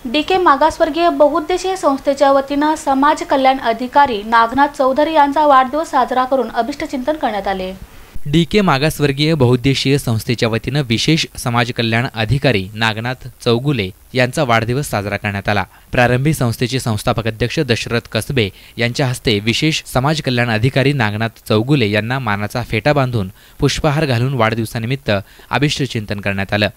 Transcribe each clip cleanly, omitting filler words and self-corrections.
DK मागासवर्गीय बहुउद्देशीय संस्थेच्या वतीने समाज कल्याण अधिकारी नागनाथ चौधरी यांचा वाढदिवस साजरा करून अभिष्टचिंतन करण्यात आले। डीके मागासवर्गीय बहुउद्देशीय संस्थेच्या वतीने विशेष समाज कल्याण अधिकारी नागनाथ चौगुले यांचा वाढदिवस साजरा करण्यात आला। प्रारंभी संस्थेचे संस्थापक अध्यक्ष दशरथ कसबे यांच्या हस्ते विशेष समाज कल्याण अधिकारी नागनाथ चौगुले यांना मानाचा फेटा बांधून पुष्पहार घालून वाढदिवसानिमित्त अभिष्टचिंतन करण्यात आलं।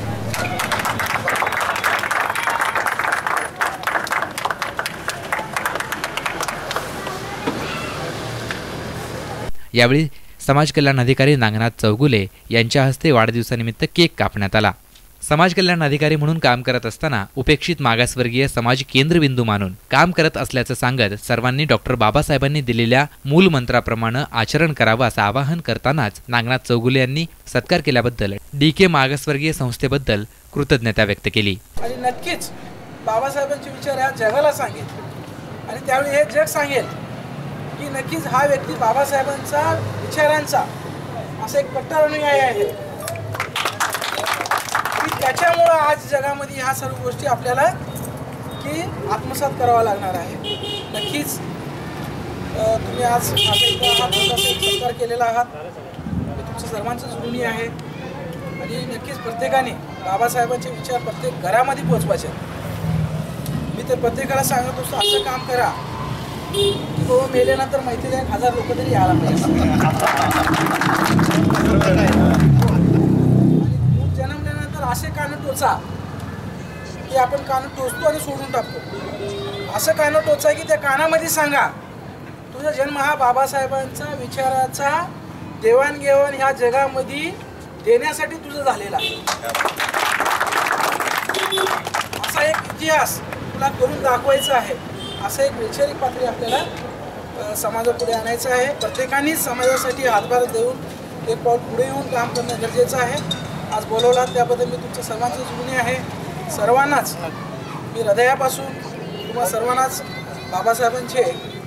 यावेळी समाज कल्याण अधिकारी नागनाथ चौगुले यांच्या हस्ते वाढदिवसानिमित्त केक कापण्यात आला। समाज कल्याण अधिकारी म्हणून काम करत असताना उपेक्षित मागासवर्गीय समाज केंद्रबिंदू मानून काम करत असल्याचं सांगत सर्वांनी डॉक्टर बाबासाहेबांनी दिलेल्या मूल मंत्राप्रमाणे आचरण करावं असं आवाहन करतानाच नागनाथ चौगुले यांनी सत्कार केल्याबद्दल डीके मागासवर्गीय संस्थेबद्दल कृतज्ञता व्यक्त केली। आणि नक्कीच बाबासाहेबांचे विचार या जगाला सांगेल आणि त्यावेळी हे जग सांगेल की नक्कीच हा व्यक्ती बाबासाहेबांचा विचारांचा असा एक कट्टर अनुयायी आहे की त्याच्यामुळे आज जगामध्ये ह्या सर्व गोष्टी आपल्याला की आत्मसात करावा लागणार आहे। नक्कीच तुम्ही आज सत्कार केलेला आहात, तुमचं सर्वांचं ऋणी आहे आणि नक्कीच प्रत्येकाने बाबासाहेबांचे विचार प्रत्येक घरामध्ये पोहोचवायचे। मी तर प्रत्येकाला सांगत असतो असं काम करा की बाबा मेल्यानंतर माहितीला 1000 लोक तरी यायला पाहिजे। जन्मल्यानंतर असे कान टोचा की आपण कान टोचतो आणि सोडून टाकतो। असं कान टोचा की त्या कानामध्ये सांगा तुझा जन्म हा बाबासाहेबांचा विचाराचा देवाणघेवाण ह्या जगामध्ये देण्यासाठी तुझं झालेला आहे। असा एक इतिहास तुला करून दाखवायचा आहे। असं एक वैचारिक पातळी आपल्याला समाजापुढे आणायचं आहे। प्रत्येकाने समाजासाठी हातभार देऊन एक पाऊल पुढे येऊन काम करणं गरजेचं आहे। आज बोलवला त्याबद्दल मी तुमच्या सर्वांचं ऋणी आहे। सर्वांनाच मी हृदयापासून तुम्हा सर्वांनाच बाबासाहेबांचे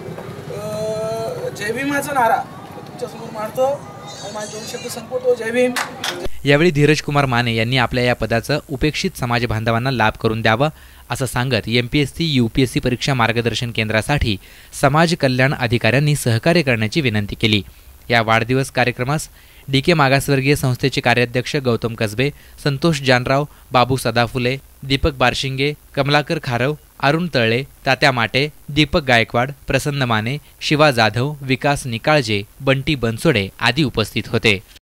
जय भीमाचा नारा तुमच्यासमोर मारतो आणि माझे 2 शब्द संपवतो। जय भीम। यावेळी धीरज कुमार माने यांनी आपल्या या पदाचं उपेक्षित समाज बांधवांना लाभ करून द्यावा असं सांगत एमपीएससी यूपीएससी परीक्षा मार्गदर्शन केंद्रासाठी समाज कल्याण अधिकाऱ्यांनी सहकार्य करण्याची विनंती केली। या वाढदिवस कार्यक्रमास डीके मागासवर्गीय संस्थेचे कार्याध्यक्ष गौतम कसबे, संतोष जानराव, बाबू सदाफुले, दीपक बारशिंगे, कमलाकर खारव, अरुण तळले, तात्या माटे, दीपक गायकवाड, प्रसन्न माने, शिवा जाधव, विकास निकाळजे, बंटी बनसोडे आदी उपस्थित होते।